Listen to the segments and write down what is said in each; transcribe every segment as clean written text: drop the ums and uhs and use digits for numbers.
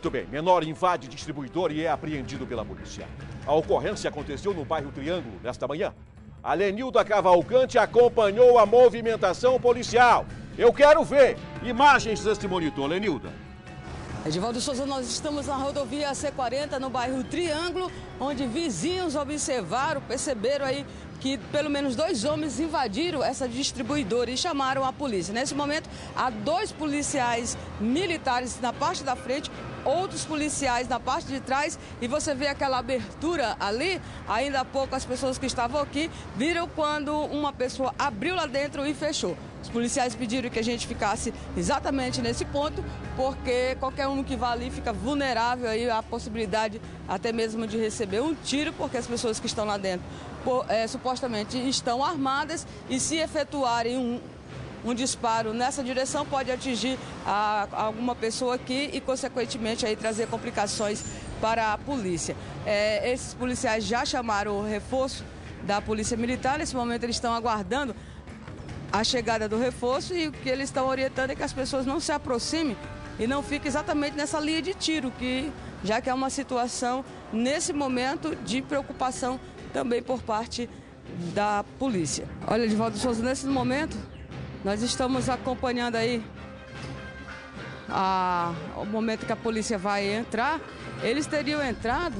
Muito bem, menor invade distribuidor e é apreendido pela polícia. A ocorrência aconteceu no bairro Triângulo nesta manhã. A Lenilda Cavalcante acompanhou a movimentação policial. Eu quero ver imagens deste monitor, Lenilda. Edivaldo Souza, nós estamos na rodovia C40, no bairro Triângulo, onde vizinhos perceberam aí que pelo menos 2 homens invadiram essa distribuidora e chamaram a polícia. Nesse momento, há 2 policiais militares na parte da frente, outros policiais na parte de trás, e você vê aquela abertura ali. Ainda há pouco as pessoas que estavam aqui viram quando uma pessoa abriu lá dentro e fechou. Os policiais pediram que a gente ficasse exatamente nesse ponto, porque qualquer um que vá ali fica vulnerável aí à possibilidade até mesmo de receber um tiro, porque as pessoas que estão lá dentro supostamente estão armadas, e se efetuarem um disparo nessa direção pode atingir alguma pessoa aqui e consequentemente aí trazer complicações para a polícia. Esses policiais já chamaram o reforço da Polícia Militar. Nesse momento eles estão aguardando a chegada do reforço, e o que eles estão orientando é que as pessoas não se aproximem e não fiquem exatamente nessa linha de tiro, já que é uma situação nesse momento de preocupação também por parte da polícia. Olha, Edivaldo Souza, nesse momento nós estamos acompanhando aí o momento que a polícia vai entrar. Eles teriam entrado,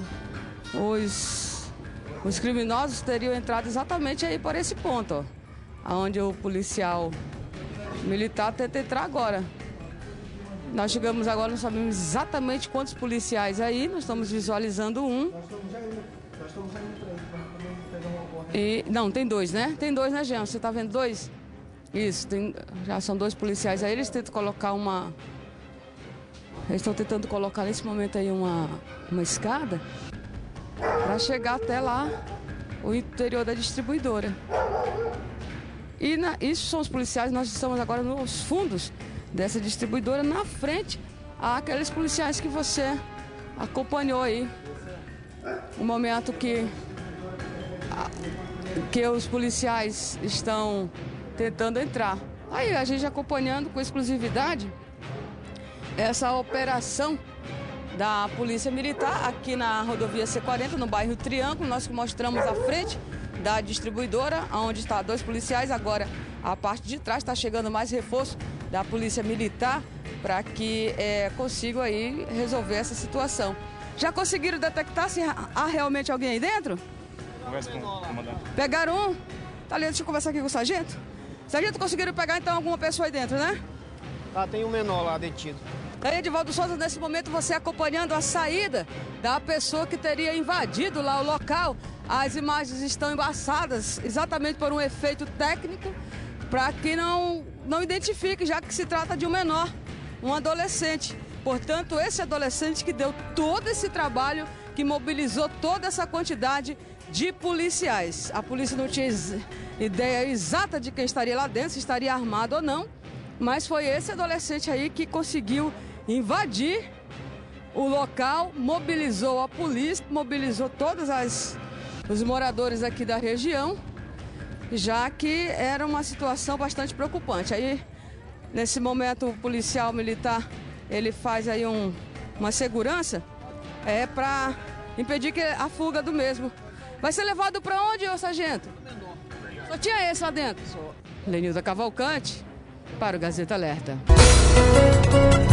os criminosos teriam entrado exatamente aí por esse ponto, ó, onde o policial militar tenta entrar agora. Nós chegamos agora, não sabemos exatamente quantos policiais aí, nós estamos visualizando um. Nós estamos indo Não, tem 2, né? Tem 2, né, Jean? Você está vendo 2? Isso, já são 2 policiais aí, eles tentam colocar Eles estão tentando colocar nesse momento aí uma escada para chegar até lá, o interior da distribuidora. E isso são os policiais, nós estamos agora nos fundos dessa distribuidora, na frente àqueles policiais que você acompanhou aí. O momento que os policiais estão tentando entrar. Aí a gente acompanhando com exclusividade essa operação da Polícia Militar aqui na rodovia C40, no bairro Triângulo. Nós mostramos a frente da distribuidora, onde está 2 policiais. Agora a parte de trás está chegando mais reforço da Polícia Militar para que consigam aí resolver essa situação. Já conseguiram detectar se há realmente alguém aí dentro? Conversa com o comandante. Pegaram um? Tá ali, deixa eu conversar aqui com o sargento. Sargento, conseguiram pegar então alguma pessoa aí dentro, né? tem um menor lá detido. Aí, Edivaldo Souza, nesse momento você acompanhando a saída da pessoa que teria invadido lá o local. As imagens estão embaçadas exatamente por um efeito técnico, para que não identifique, já que se trata de um menor, um adolescente. Portanto, esse adolescente que deu todo esse trabalho, que mobilizou toda essa quantidade de policiais. A polícia não tinha ideia exata de quem estaria lá dentro, se estaria armado ou não, mas foi esse adolescente aí que conseguiu invadir o local, mobilizou a polícia, mobilizou todos os moradores aqui da região, já que era uma situação bastante preocupante. Aí, nesse momento, o policial militar, ele faz aí uma segurança para impedir a fuga do mesmo. Vai ser levado para onde, ô sargento? Só tinha esse lá dentro? Lenilda Cavalcante, para o Gazeta Alerta.